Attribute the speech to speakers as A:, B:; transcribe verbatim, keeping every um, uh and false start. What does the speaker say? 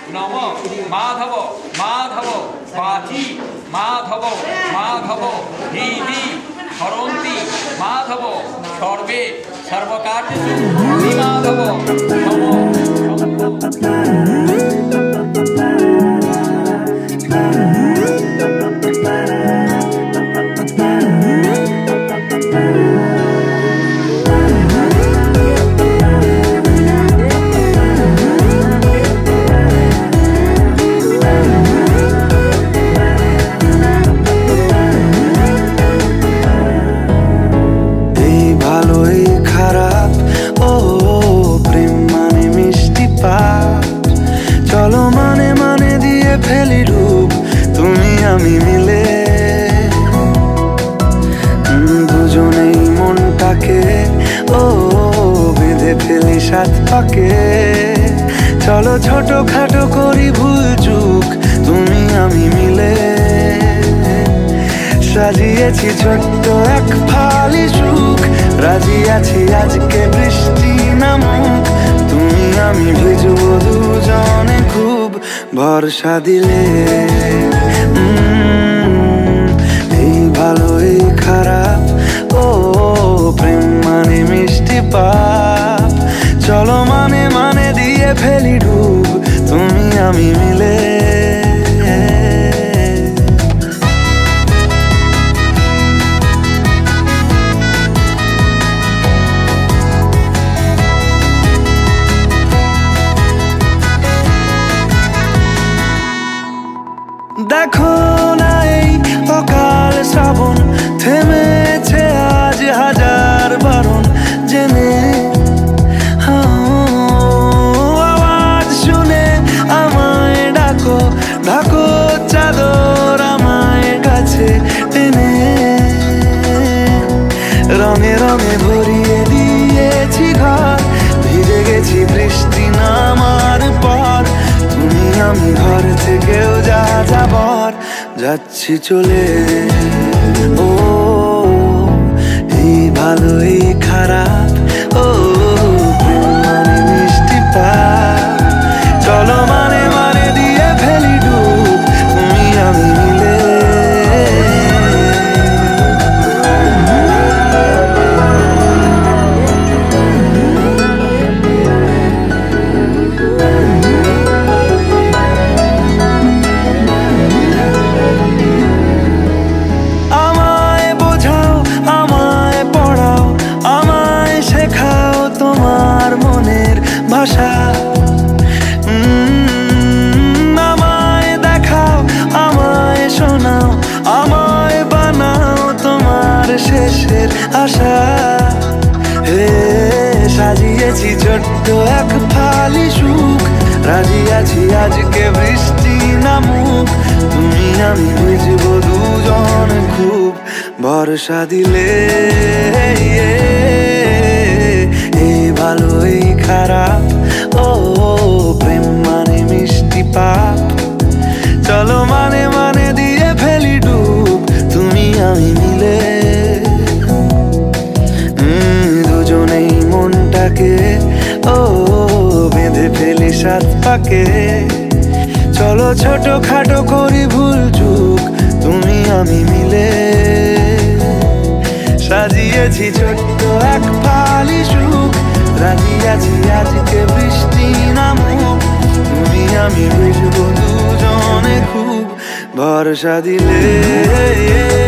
A: নম মাধব মাধব বাচি মাধব মাধব হৃদি হরন্তি মাধব সর্বে সর্বকার্যেষু মাধব নম।
B: চলো মানে মানে দিয়ে ফেলি ডুব তুমি আমি মিলে, দুজনেই মনটাকে ও বেঁধে ফেলি সাত পাকে। চলো ছোট খাটো করি ভুল চুক তুমি আমি মিলে, সাজিয়েছি ছোট্ট এক ফালি সুখ, রাজি আছি আজকে বৃষ্টি নামুক তুমি আমি ভিজবো দুজনে খুব ভরসা দিলে। এই ভালো এই খারাপ ও প্রেম মানে মিষ্টি পাপ, চলো মানে মানে দিয়ে ফেলি ডুব তুমি আমি মিলে। দেখো না এই অকাল শ্রাবণ, থেমেছে আজ হাজার বারণ জেনে, আওয়াজ শুনে আমায় ডাকো ডাকো চাদর আমায় কাছে টেনে, রঙে রঙে ভরিয়ে দিয়েছি ঘর, ভিজে গেছি বৃষ্টি নামার পর, তুমি আমি ঘর থেকেও যা যাবার যাচ্ছি চলে। ও এই ভালো এই খারাপ ও প্রেম মানে মিষ্টি পাপ, চলো মানে মানে দিয়ে ফেলি ডুব তুমি আমি মিলে। আমায় দেখাও আমায় শোনাও আমায় বানাও তোমার শেষের আশা, হে সাজিয়েছি ছোট্ট এক ফালি সুখ, রাজি আছি আজকে বৃষ্টি নামুক তুমি আমি ভিজবো দুজন খুব ভরসা দিলে। এই ভালো এই খারাপ ও প্রেম মানে মিষ্টি পাপ, চলো মানে মানে দিয়ে ফেলি ডুব তুমি আমি মিলে, দুজনেই মনটাকে ও বেঁধে ফেলি সাত পাকে। চলো ছোট খাটো করি ভুল চুক তুমি আমি মিলে, সাজিয়েছি ছোট্ট এক ফালি সুখ, রাজি আছি আজকে বৃষ্টি নামুক তুমি আমি ভিজবো দুজনে খুব ভরসা দিলে।